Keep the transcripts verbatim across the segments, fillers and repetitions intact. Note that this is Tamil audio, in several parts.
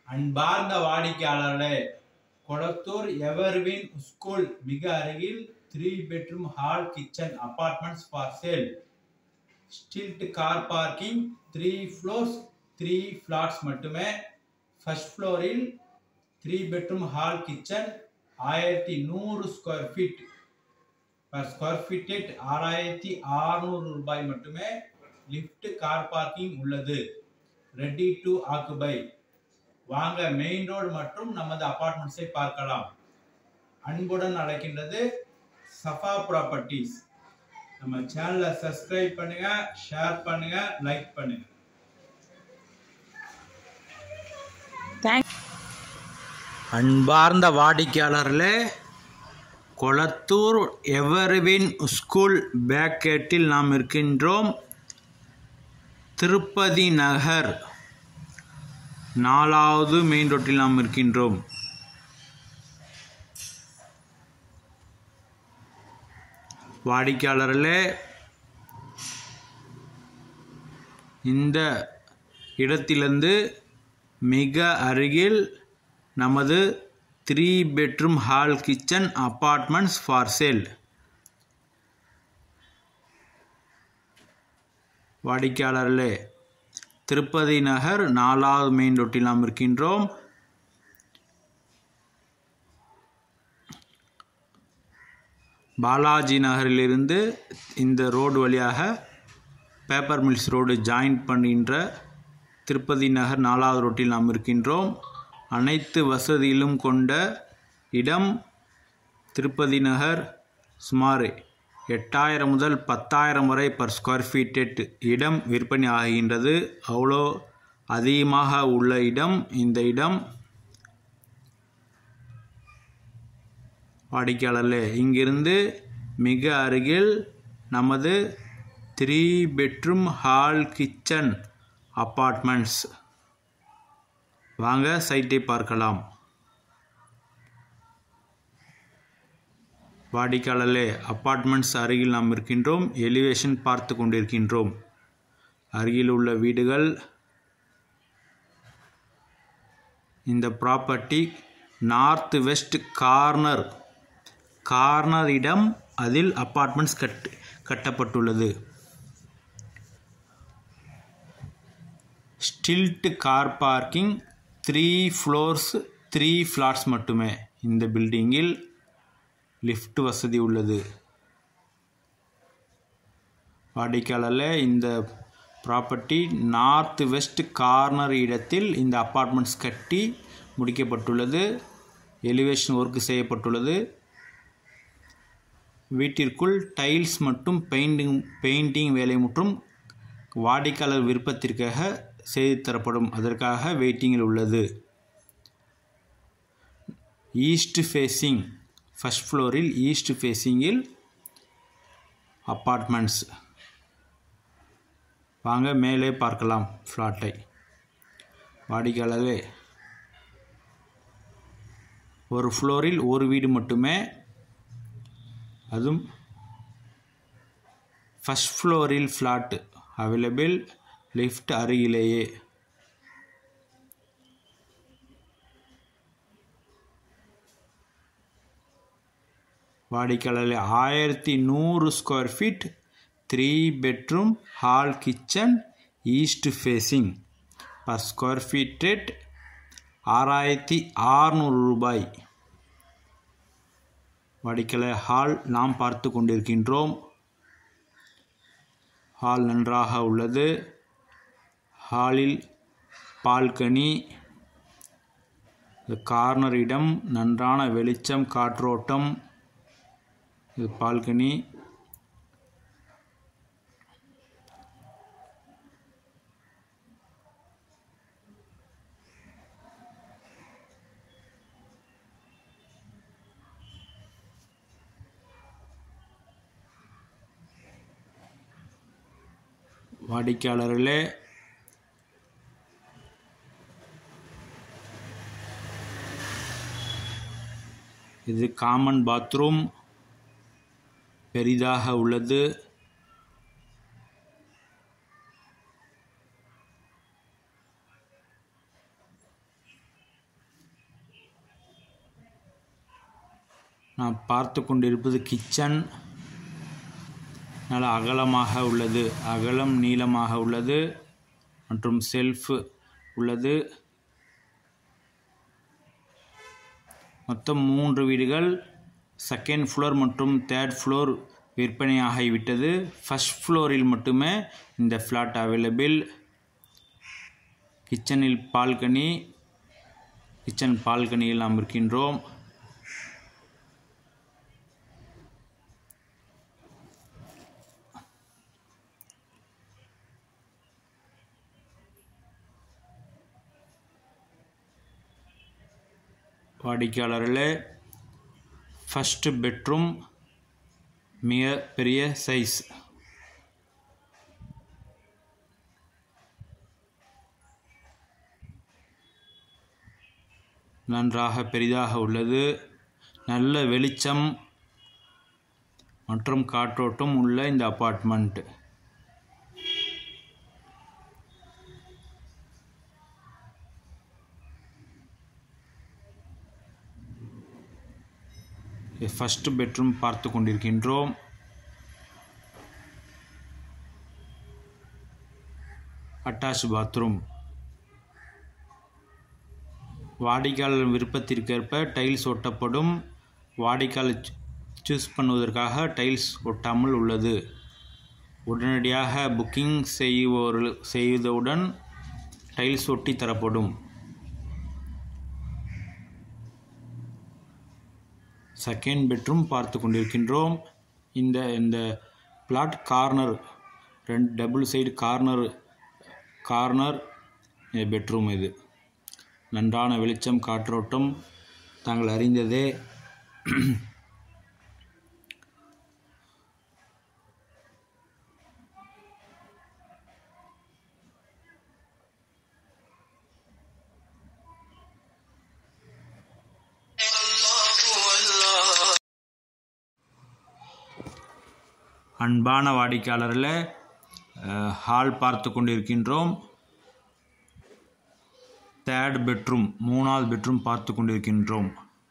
அன்பார்ந்த வாடிக்கையாளர்களே, கொளத்தூர் எவர்வின் ஸ்கூல் மிக அருகில் three bedroom hall kitchen apartments for sale. Stilt car parking, three floors three flats மட்டுமே. ஃபர்ஸ்ட் ஃப்ளோரில் த்ரீ பெட்ரூம் ஹால் கிச்சன் ஆயிரத்தி நூறு square feet. Per square feet ஆறாயிரத்தி அறுநூறு ரூபாய் மட்டுமே. லிஃப்ட் கார் பார்க்கிங் உள்ளது. Ready to occupy. வாங்க மெயின் ரோடு மற்றும் நமது அபார்ட்மெண்ட்ஸை பார்க்கலாம். அன்புடன் அழைக்கின்றது சஃபா ப்ராப்பர்ட்டிஸ். நம்ம சேனலை சப்ஸ்கிரைப் பண்ணுங்க, ஷேர் பண்ணுங்க, லைக் பண்ணுங்க. அன்பார்ந்த வாடிக்கையாளர்களே, கொளத்தூர் எவர்வின் ஸ்கூல் பேக்கேட்டில் நாம் இருக்கின்றோம். திருப்பதி நகர் நாலாவது மெயின் ரோட்டில் நாம் இருக்கின்றோம். வாடிக்கையாளர்களே, இந்த இடத்திலிருந்து மிக அருகில் நமது three bedroom hall kitchen apartments for sale. வாடிக்கையாளர்களே, திருப்பதி நகர் நாலாவது மெயின் ரோட்டில் நாம் இருக்கின்றோம். பாலாஜி நகரிலிருந்து இந்த ரோடு வழியாக பேப்பர் மில்ஸ் ரோடு ஜாயின் பண்ணுகின்ற திருப்பதி நகர் நாலாவது ரோட்டில் நாம் இருக்கின்றோம். அனைத்து வசதியிலும் கொண்ட இடம். திருப்பதி நகர் சுமார் எட்டாயிரம் முதல் பத்தாயிரம் வரை பர் ஸ்கொயர் ஃபீட் இடம் விற்பனை ஆகின்றது. அவ்வளோ அதிகமாக உள்ள இடம் இந்த இடம். வாடிக்கையாளர்களே, இங்கிருந்து மிக அருகில் நமது three bedroom hall kitchen apartments. வாங்க சைட்டை பார்க்கலாம். வாடிக்கையாளர்களே, அபார்ட்மெண்ட்ஸ் அருகில் நாம் இருக்கின்றோம். எலிவேஷன் பார்த்து கொண்டிருக்கின்றோம். அருகில் உள்ள வீடுகள். இந்த property north west corner corner இடம். அதில் அபார்ட்மெண்ட்ஸ் கட் கட்டப்பட்டுள்ளது. Stilt car parking, three floors three flats மட்டுமே. இந்த பில்டிங்கில் லிஃப்ட் வசதி உள்ளது. வாடிக்கையாளர்களே, இந்த ப்ராப்பர்ட்டி நார்த் வெஸ்ட் கார்னர் இடத்தில் இந்த அபார்ட்மெண்ட்ஸ் கட்டி முடிக்கப்பட்டுள்ளது. எலிவேஷன் ஒர்க் செய்யப்பட்டுள்ளது. வீட்டிற்குள் டைல்ஸ் மற்றும் பெயிண்டிங் பெயிண்டிங் வேலை மற்றும் வாடிக்கையாளர் விருப்பத்திற்காக செய்து தரப்படும். அதற்காக வெயிட்டிங்கில் உள்ளது. ஈஸ்ட் ஃபேஸிங், ஃபர்ஸ்ட் ஃப்ளோரில் ஈஸ்ட் ஃபேஸிங்கில் அப்பார்ட்மெண்ட்ஸ். வாங்க மேலே பார்க்கலாம் ஃப்ளாட்டை. வாடிக்கையாளர்களே, ஒரு ஃப்ளோரில் ஒரு வீடு மட்டுமே. அதுவும் ஃபர்ஸ்ட் ஃப்ளோரில் ஃப்ளாட் அவைலபிள். லிஃப்ட் அருகிலேயே. வாடிக்கையாளர்களே, ஆயிரத்தி நூறு square feet three bedroom hall kitchen east facing. Per square feet rate ஆறாயிரத்தி அறுநூறு ரூபாய். வாடிக்கையாளர், ஹால் நாம் பார்த்து கொண்டிருக்கின்றோம். ஹால் நன்றாக உள்ளது. ஹாலில் பால்கனி, கார்னர் இடம், நன்றான வெளிச்சம், காற்றோட்டம். இது பால்கனி. வாடிக்கையாளர்களே, இது காமன் பாத்ரூம். பெரிதாக உள்ளது. நாம் பார்த்து கொண்டிருப்பது கிச்சன். நல்ல அகலமாக உள்ளது, அகலம் நீளமாக உள்ளது மற்றும் செல்ஃப் உள்ளது. மொத்தம் மூன்று வீடுகள், செகண்ட் ஃப்ளோர் மற்றும் தேர்ட் ஃப்ளோர் விற்பனையாகிவிட்டது. ஃபர்ஸ்ட் ஃப்ளோரில் மட்டுமே இந்த ஃப்ளாட் அவைலபிள். கிச்சனில் பால்கனி, கிச்சன் பால்கனியில் நாம் இருக்கின்றோம். வாடிக்கையாளர்களே, ஃபர்ஸ்ட் பெட்ரூம் மிக பெரிய சைஸ். நன்றாக பெரிதாக உள்ளது. நல்ல வெளிச்சம் மற்றும் காற்றோட்டம் உள்ள இந்த அபார்ட்மெண்ட். ஃபர்ஸ்ட் பெட்ரூம் பார்த்து கொண்டிருக்கின்றோம். Attach bathroom. வாடிக்கையாளர் விருப்பத்திற்கேற்ப டைல்ஸ் ஒட்டப்படும். வாடிக்கையாளர் சூஸ் பண்ணுவதற்காக டைல்ஸ் ஒட்டாமல் உள்ளது. உடனடியாக புக்கிங் செய்வோர் செய்தவுடன் டைல்ஸ் ஒட்டி தரப்படும். செகண்ட் பெட்ரூம் பார்த்து கொண்டிருக்கின்றோம். இந்த இந்த பிளாட் கார்னர், ரெண்டு double side corner corner bedroom. இது நன்றான வெளிச்சம், காற்றோட்டம் தாங்கள் அறிந்ததே. அன்பான வாடிக்கையாளர்களே, ஹால் பார்த்து கொண்டிருக்கின்றோம். தேர்ட் பெட்ரூம், மூணாவது பெட்ரூம் பார்த்து கொண்டிருக்கின்றோம்.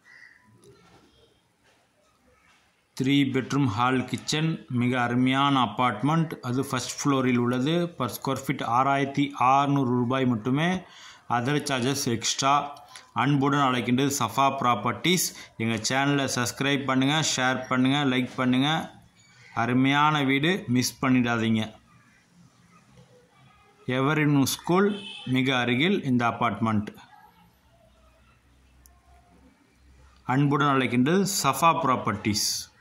த்ரீ பெட்ரூம் ஹால் கிச்சன், மிக அருமையான அப்பார்ட்மெண்ட். அது ஃபர்ஸ்ட் ஃப்ளோரில் உள்ளது. பர் ஸ்கொயர் ஃபீட் ஆறாயிரத்தி ஆறுநூறு ரூபாய் மட்டுமே. Other charges extra. அன்புடன் அழைக்கின்றது சஃபா ப்ராப்பர்ட்டிஸ். எங்கள் சேனலை சப்ஸ்கிரைப் பண்ணுங்கள், ஷேர் பண்ணுங்கள், லைக் பண்ணுங்கள். அருமையான வீடு, மிஸ் பண்ணிடாதீங்க. எவரின் ஸ்கூல் மிக அருகில் இந்த அப்பார்ட்மெண்ட். அன்புடன் அழைக்கின்றது சஃபா ப்ராப்பர்ட்டிஸ்.